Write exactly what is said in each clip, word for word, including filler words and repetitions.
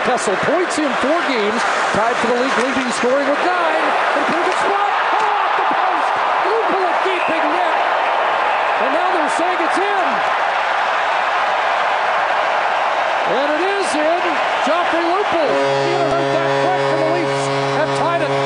Kessel points in four games, tied for the league leading scoring with nine. And a pretty good spot. Oh, off the post. Lupul a gaping net. And now they're saying it's in. And it is in. Joffrey Lupul. He had hurt that quick, and the Leafs have tied it.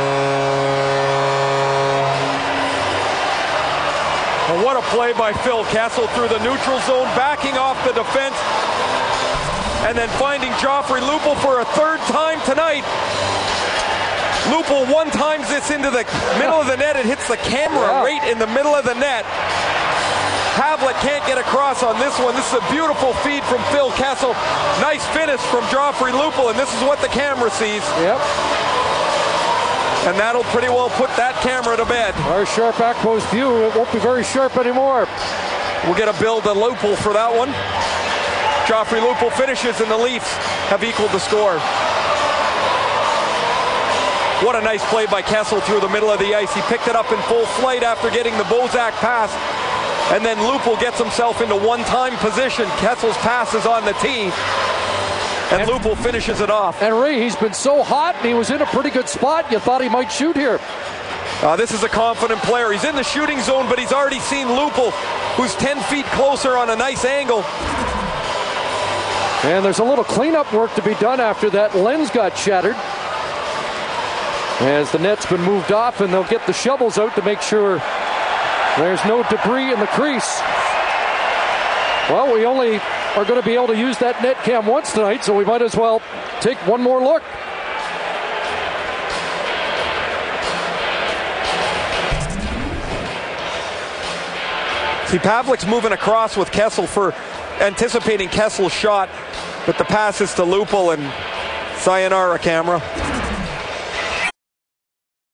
Well, what a play by Phil Kessel through the neutral zone, backing off the defense, and then finding Joffrey Lupul for a third time tonight. Lupul one times this into the middle of the net. It hits the camera yeah. right in the middle of the net. Havlat can't get across on this one. This is a beautiful feed from Phil Kessel. Nice finish from Joffrey Lupul, and this is what the camera sees. Yep. And that'll pretty well put that camera to bed. Our sharp back post view, it won't be very sharp anymore. We'll get a bill to Lupul for that one. Joffrey Lupul finishes, and the Leafs have equaled the score. What a nice play by Kessel through the middle of the ice. He picked it up in full flight after getting the Bozak pass. And then Lupul gets himself into one-time position. Kessel's pass is on the tee. And, and Lupul finishes it off. And Ray, he's been so hot, and he was in a pretty good spot. You thought he might shoot here. Uh, this is a confident player. He's in the shooting zone, but he's already seen Lupul, who's ten feet closer on a nice angle. And there's a little cleanup work to be done after that lens got shattered. As the net's been moved off, and they'll get the shovels out to make sure there's no debris in the crease. Well, we only are going to be able to use that net cam once tonight, so we might as well take one more look. See, Pavlik's moving across with Kessel for anticipating Kessel's shot, but the pass is to Lupul, and sayonara, camera.